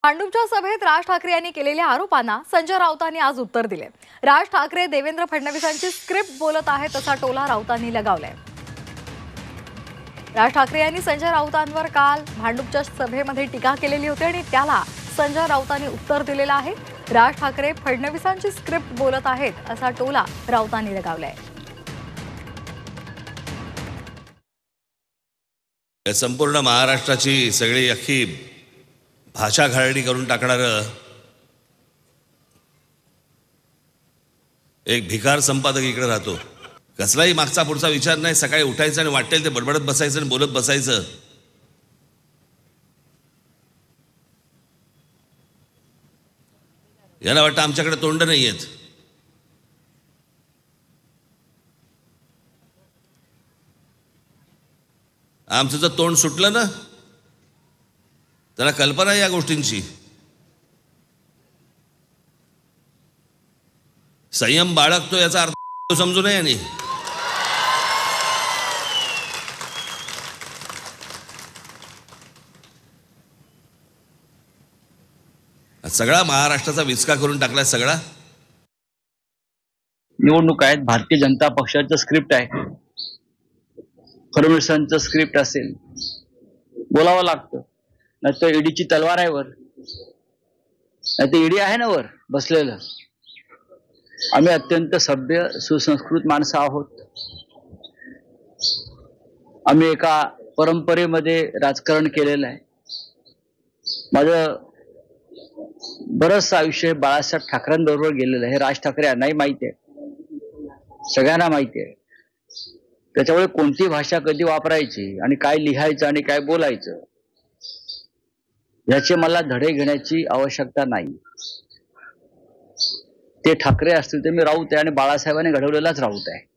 भांडूपच्या सभेत राज ठाकरे यांनी केलेल्या आरोपांना संजय राऊतांनी आज उत्तर दिले। राज ठाकरे देवेंद्र फडणवीसांची स्क्रिप्ट बोलत आहेत असा टोला राऊतांनी लगावलाय। राज ठाकरे यांनी संजय राऊतांवर काल भांडूपच्या सभेमध्ये टीका केलेली होती आणि त्याला संजय राऊतांनी उत्तर दिलेलं आहे। राज ठाकरे फडणवीसांची स्क्रिप्ट बोलत आहेत असा टोला राऊतांनी लगावलाय। संपूर्ण महाराष्ट्राची सगळी अख्खी भाषा घालणी करून टाकणारं एक भिकार संपादक इकडे राहतो। कसलाही मागचा पुढचा विचार नाही, सकाळी उठायचं आणि वाटेल ते बडबडत बसायचं आणि बोलत बसायचं। याला वाटतं आमच्याकडे तोंड नाहीयेत। आमचं जर तोंड सुटलं ना, त्याला कल्पना या गोष्टींची। संयम बाळगतो याचा अर्थ समजू नये। आणि सगळा महाराष्ट्राचा विचका करून टाकलाय। सगळा निवडणूक आहेत, भारतीय जनता पक्षाचं स्क्रिप्ट आहे, फडणवीसांचं स्क्रिप्ट असेल, बोलावं लागतं। नाही तर ईडीची तलवार आहे वर, नाही तर ईडी आहे ना वर बसलेलं। आम्ही अत्यंत सभ्य सुसंस्कृत माणसं आहोत। आम्ही एका परंपरेमध्ये राजकारण केलेलं आहे। माझं बरंच आयुष्य बाळासाहेब ठाकरेंबरोबर गेलेलं आहे। राज ठाकरे यांनाही माहिती आहे, सगळ्यांना माहिती आहे। त्याच्यामुळे कोणती भाषा कधी वापरायची आणि काय लिहायचं आणि काय बोलायचं याचे मला धडे घेण्याची आवश्यकता नाही। ते ठाकरे असतील ते मी राऊत आहे आणि बाळासाहेबांनी घडवलेलाच राऊत आहे।